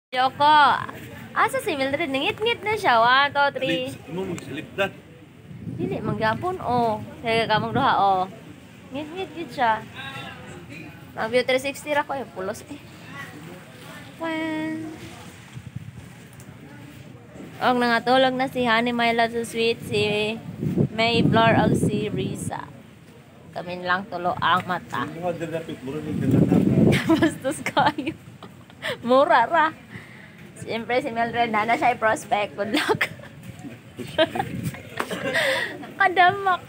Joko. Asa si Mildred ngit-ngit na siya. 1, 2, 3. Imo magsilipdan. Dili manggapon oh. Sige kamong duha oh. Ngit-ngit gid siya. Ang view 360 ra ko pulos eh. Well. Og nangatulog na si Honey My Love so Sweet, si May Flor og si Risa. Kami lang tulo ang mata. Imo dirapit mura ni dala. Bastos kayo. Mura ra. Siyempre si Mildred na siya i-prospect. Good luck. Kadamak.